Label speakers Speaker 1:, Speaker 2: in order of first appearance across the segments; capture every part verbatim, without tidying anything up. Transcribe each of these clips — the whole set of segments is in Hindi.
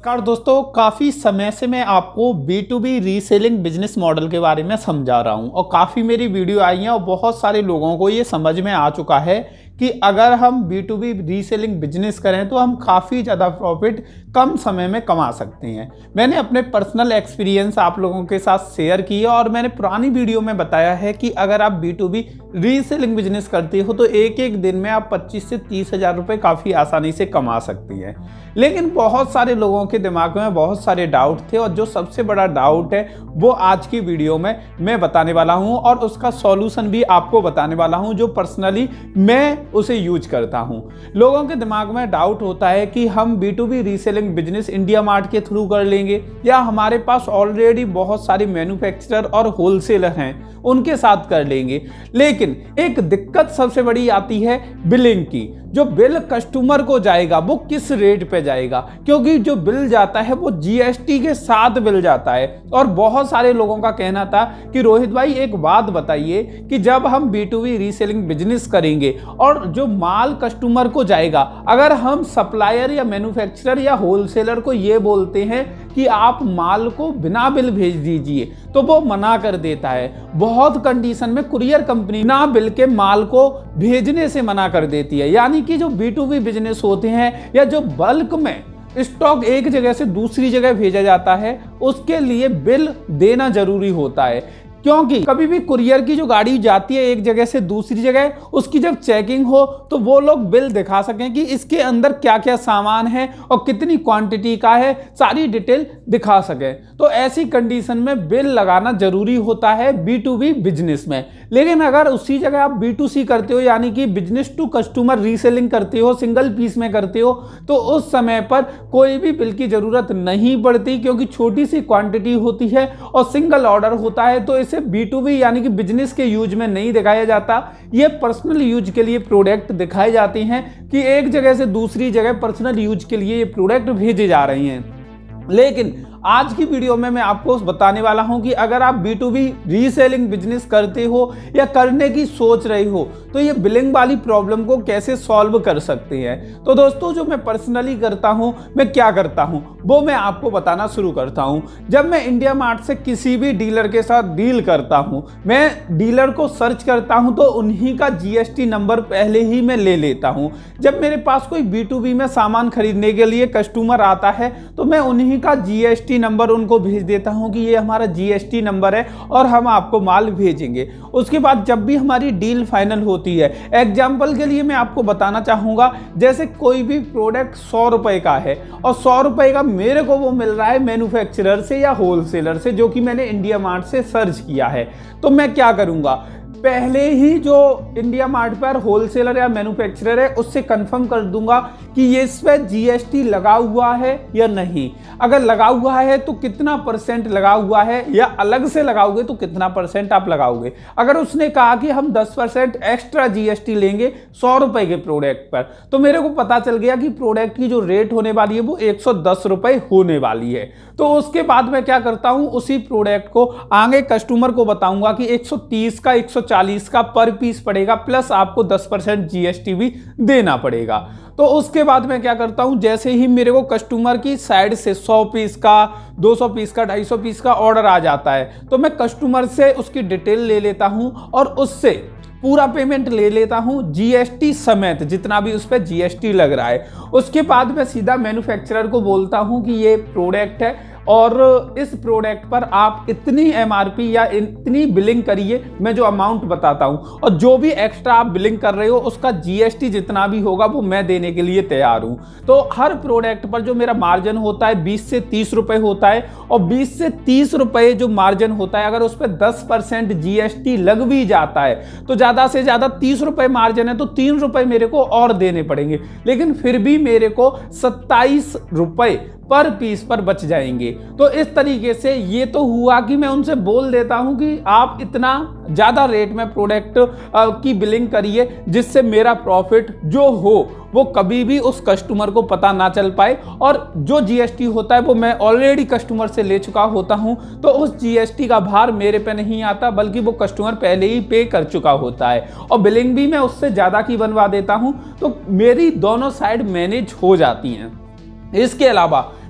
Speaker 1: नमस्कार दोस्तों, काफ़ी समय से मैं आपको B to B reselling business model के बारे में समझा रहा हूं और काफ़ी मेरी वीडियो आई हैं और बहुत सारे लोगों को ये समझ में आ चुका है कि अगर हम B to B reselling business करें तो हम काफ़ी ज़्यादा प्रॉफिट कम समय में कमा सकते हैं। मैंने अपने पर्सनल एक्सपीरियंस आप लोगों के साथ शेयर किया और मैंने पुरानी वीडियो में बताया है कि अगर आप B to B reselling business करते हो तो एक एक दिन में आप पच्चीस से तीस हज़ार रुपये काफ़ी आसानी से कमा सकती हैं। लेकिन बहुत सारे लोगों के दिमाग में बहुत सारे डाउट थे और जो सबसे बड़ा डाउट है वो आज की वीडियो में मैं बताने वाला हूं और उसका सॉल्यूशन भी आपको बताने वाला हूं जो पर्सनली मैं उसे यूज करता हूं। लोगों के दिमाग में डाउट होता है कि हम B to B reselling business India mart के थ्रू कर लेंगे या हमारे पास ऑलरेडी बहुत सारे मैन्युफैक्चरर और होलसेलर हैं उनके साथ कर लेंगे। लेकिन एक दिक्कत सबसे बड़ी आती है बिलिंग की। जो बिल कस्टमर को जाएगा वो किस रेट पे जाएगा, क्योंकि जो बिल जाता है वो जीएसटी के साथ बिल जाता है। और बहुत सारे लोगों का कहना था कि रोहित भाई एक बात बताइए कि जब हम B to B reselling business करेंगे और जो माल कस्टमर को जाएगा, अगर हम सप्लायर या मैन्युफैक्चरर या होलसेलर को ये बोलते हैं कि आप माल को बिना बिल भेज दीजिए तो वो मना कर देता है। बहुत कंडीशन में कुरियर कंपनी बिना बिल के माल को भेजने से मना कर देती है। यानी कि जो बी टू बी बिजनेस होते हैं या जो बल्क में स्टॉक एक जगह से दूसरी जगह भेजा जाता है उसके लिए बिल देना जरूरी होता है। क्योंकि कभी भी कुरियर की जो गाड़ी जाती है एक जगह से दूसरी जगह, उसकी जब चेकिंग हो तो वो लोग बिल दिखा सकें कि इसके अंदर क्या क्या सामान है और कितनी क्वांटिटी का है, सारी डिटेल दिखा सकें। तो ऐसी कंडीशन में बिल लगाना जरूरी होता है बी टू बी बिजनेस में। लेकिन अगर उसी जगह आप बी टू सी करते हो यानी कि बिजनेस टू कस्टमर रीसेलिंग करते हो, सिंगल पीस में करते हो, तो उस समय पर कोई भी बिल की जरूरत नहीं पड़ती क्योंकि छोटी सी क्वांटिटी होती है और सिंगल ऑर्डर होता है। तो इसे बी टू बी यानी कि बिजनेस के यूज में नहीं दिखाया जाता। ये पर्सनल यूज के लिए प्रोडक्ट दिखाए जाते हैं कि एक जगह से दूसरी जगह पर्सनल यूज के लिए ये प्रोडक्ट भेजे जा रहे हैं। लेकिन आज की वीडियो में मैं आपको बताने वाला हूं कि अगर आप B to B reselling business करते हो या करने की सोच रहे हो तो ये बिलिंग वाली प्रॉब्लम को कैसे सॉल्व कर सकते हैं। तो दोस्तों, जो मैं पर्सनली करता हूं, मैं क्या करता हूं वो मैं आपको बताना शुरू करता हूं। जब मैं इंडिया मार्ट से किसी भी डीलर के साथ डील करता हूं, मैं डीलर को सर्च करता हूं तो उन्हीं का जीएसटी नंबर पहले ही मैं ले लेता हूं। जब मेरे पास कोई बी टू बी में सामान खरीदने के लिए कस्टमर आता है तो मैं उन्हीं का जीएसटी नंबर उनको भेज देता हूं कि ये हमारा जीएसटी नंबर है और हम आपको माल भेजेंगे। उसके बाद जब भी हमारी डील फाइनल होती है, एग्जांपल के लिए मैं आपको बताना चाहूंगा, जैसे कोई भी प्रोडक्ट सौ रुपए का है और सौ रुपए का मेरे को वो मिल रहा है मैन्युफैक्चरर से या होलसेलर से, जो कि मैंने इंडिया मार्ट से सर्च किया है, तो मैं क्या करूंगा, पहले ही जो इंडिया मार्ट पर होलसेलर या मैन्युफैक्चरर है उससे कंफर्म कर दूंगा कि ये इस पे जीएसटी लगा हुआ है या नहीं। अगर लगा हुआ है तो कितना परसेंट लगा हुआ है, या अलग से लगाओगे तो कितना परसेंट आप लगाओगे। अगर उसने कहा कि हम दस परसेंट एक्स्ट्रा जीएसटी लेंगे सौ रुपए के प्रोडक्ट पर, तो मेरे को पता चल गया कि प्रोडक्ट की जो रेट होने वाली है वो एक सौ दस रुपए होने वाली है। तो उसके बाद मैं क्या करता हूं, उसी प्रोडक्ट को आगे कस्टमर को बताऊंगा कि एक सौ तीस का एक सौ चालीस का पर पीस पड़ेगा, प्लस आपको दस परसेंट जीएसटी भी देना पड़ेगा। तो उसके बाद मैं क्या करता हूं, जैसे ही मेरे को कस्टमर की साइड से सौ पीस का, दो सौ पीस का, ढाई सौ पीस का ऑर्डर आ जाता है तो मैं कस्टमर से उसकी डिटेल ले लेता हूं और उससे पूरा पेमेंट ले लेता हूं जीएसटी समेत, जितना भी उस पर जीएसटी लग रहा है। उसके बाद मैं सीधा मैन्युफैक्चरर को बोलता हूं कि ये प्रोडक्ट है और इस प्रोडक्ट पर आप इतनी एमआरपी या इतनी बिलिंग करिए, मैं जो अमाउंट बताता हूं, और जो भी एक्स्ट्रा आप बिलिंग कर रहे हो उसका जीएसटी जितना भी होगा वो मैं देने के लिए तैयार हूं। तो हर प्रोडक्ट पर जो मेरा मार्जिन होता है बीस से तीस रुपए होता है और बीस से तीस रुपए जो मार्जिन होता है, अगर उस पर दस परसेंट जीएसटी लग भी जाता है तो ज्यादा से ज्यादा तीस रुपए मार्जिन है तो तीन रुपए मेरे को और देने पड़ेंगे, लेकिन फिर भी मेरे को सत्ताईस रुपए पर पीस पर बच जाएंगे। तो इस तरीके से ये तो हुआ कि मैं उनसे बोल देता हूं कि आप इतना ज्यादा रेट में प्रोडक्ट की बिलिंग करिए जिससे मेरा प्रॉफिट जो हो वो कभी भी उस कस्टमर को पता ना चल पाए, और जो जीएसटी होता है वो मैं ऑलरेडी कस्टमर से ले चुका होता हूं तो उस जीएसटी का भार मेरे पे नहीं आता, बल्कि वो कस्टमर पहले ही पे कर चुका होता है और बिलिंग भी मैं उससे ज्यादा की बनवा देता हूं। तो मेरी दोनों साइड मैनेज हो जाती हैं। इसके अलावा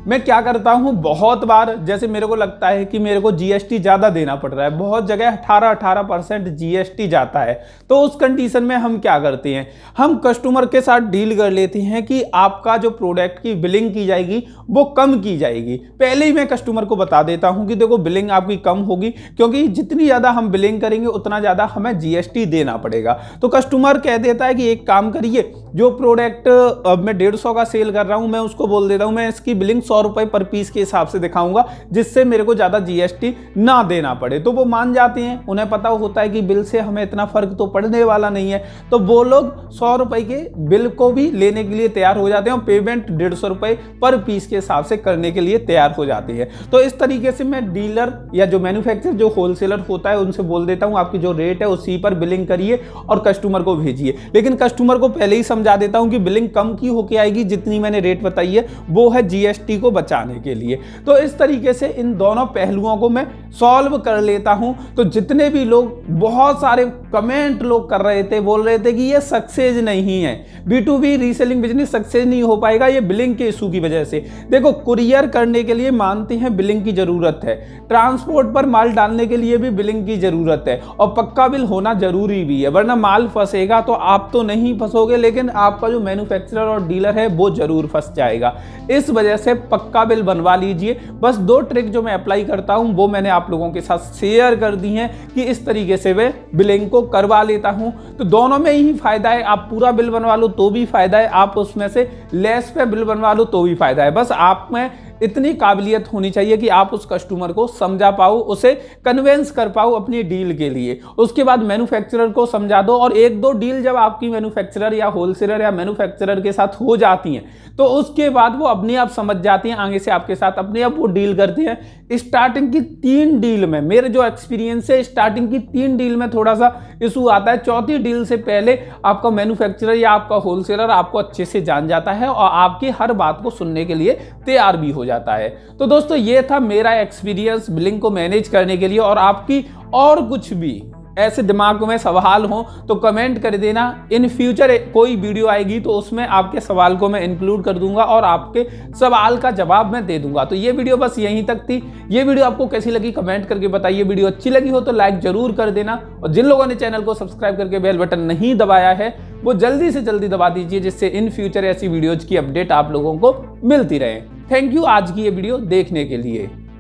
Speaker 1: मैं क्या करता हूं, बहुत बार जैसे मेरे को लगता है कि मेरे को जीएसटी ज्यादा देना पड़ रहा है, बहुत जगह अठारह अठारह परसेंट जीएसटी जाता है, तो उस कंडीशन में हम क्या करते हैं, हम कस्टमर के साथ डील कर लेते हैं कि आपका जो प्रोडक्ट की बिलिंग की जाएगी वो कम की जाएगी। पहले ही मैं कस्टमर को बता देता हूं कि देखो बिलिंग आपकी कम होगी, क्योंकि जितनी ज्यादा हम बिलिंग करेंगे उतना ज्यादा हमें जीएसटी देना पड़ेगा। तो कस्टमर कह देता है कि एक काम करिए, जो प्रोडक्ट अब मैं डेढ़ सौ का सेल कर रहा हूं, मैं उसको बोल देता हूं मैं इसकी बिलिंग सौ रुपए पर पीस के हिसाब से दिखाऊंगा, जिससे मेरे को ज्यादा जीएसटी ना देना पड़े। तो वो मान जाते हैं, उन्हें पता होता है कि बिल से हमें इतना फर्क तो पड़ने वाला नहीं है, तो वो लोग सौ रुपए के बिल को भी लेने के लिए तैयार हो जाते हैं और पेमेंट डेढ़ सौ रुपए पर पीस के हिसाब से करने के लिए तैयार हो जाते हैं। तो इस तरीके से मैं डीलर या जो मैन्युफैक्चरर जो होलसेलर होता है उनसे बोल देता हूं आपकी जो रेट है उसी पर बिलिंग करिए और कस्टमर को भेजिए। लेकिन कस्टमर को पहले ही समझा देता हूं कि बिलिंग कम की होके आएगी, जितनी मैंने रेट बताई है वो है जीएसटी को बचाने के लिए। तो इस तरीके से इन दोनों पहलुओं को मैं सॉल्व कर लेता हूं। तो जितने भी लोग, बहुत सारे कमेंट लोग कर रहे थे, बोल रहे थे कि ये सक्सेस नहीं है, B to B reselling business success नहीं हो पाएगा ये बिलिंग के इशू की वजह से। देखो कुरियर करने के लिए मानते हैं बिलिंग की जरूरत है, ट्रांसपोर्ट पर माल डालने के लिए भी बिलिंग की जरूरत है, और पक्का बिल होना जरूरी भी है, वरना माल फंसेगा तो आप तो नहीं फंसोगे लेकिन आपका जो मैन्युफैक्चरर और डीलर है वो जरूर फंस जाएगा। इस वजह से पक्का बिल बनवा लीजिए। बस दो ट्रिक जो मैं अप्लाई करता हूं वो मैंने आप लोगों के साथ शेयर कर दी हैं कि इस तरीके से मैं बिलिंग को करवा लेता हूं। तो दोनों में ही फायदा है, आप पूरा बिल बनवा लो तो भी फायदा है, आप उसमें से लेस पे बिल बनवा लो तो भी फायदा है। बस आप में इतनी काबिलियत होनी चाहिए कि आप उस कस्टमर को समझा पाओ, उसे कन्वेंस कर पाओ अपनी डील के लिए। उसके बाद मैन्युफैक्चरर को समझा दो, और एक दो डील जब आपकी मैन्युफैक्चरर या होलसेलर या मैन्युफैक्चरर के साथ हो जाती हैं तो उसके बाद वो अपने आप समझ जाती हैं, आगे से आपके साथ अपने आप वो डील करती हैं। स्टार्टिंग की तीन डील में मेरे जो एक्सपीरियंस है, स्टार्टिंग की तीन डील में थोड़ा सा इशू आता है, चौथी डील से पहले आपका मैन्युफैक्चरर या आपका होलसेलर आपको अच्छे से जान जाता है और आपकी हर बात को सुनने के लिए तैयार भी हो जाता है। तो दोस्तों ये था मेरा एक्सपीरियंस बिलिंग को मैनेज करने के लिए। और आपकी और कुछ भी ऐसे दिमाग में सवाल हो तो कमेंट कर देना, इन फ्यूचर कोई वीडियो आएगी तो उसमें आपके सवाल को मैं इंक्लूड कर दूंगा और आपके सवाल का जवाब मैं दे दूंगा। तो ये वीडियो बस यहीं तक थी। ये वीडियो आपको कैसी लगी कमेंट करके बताइए। वीडियो अच्छी लगी हो तो लाइक जरूर कर देना, और जिन लोगों ने चैनल को सब्सक्राइब करके बेल बटन नहीं दबाया है वो जल्दी से जल्दी दबा दीजिए, जिससे इन फ्यूचर ऐसी वीडियोज की अपडेट आप लोगों को मिलती रहे। थैंक यू आज की ये वीडियो देखने के लिए।